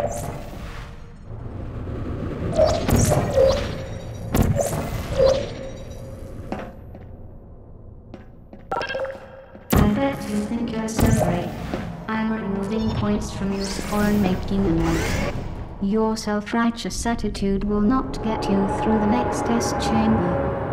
I bet you think you're so great. I'm removing points from your score and making a note. Your self-righteous attitude will not get you through the next test chamber.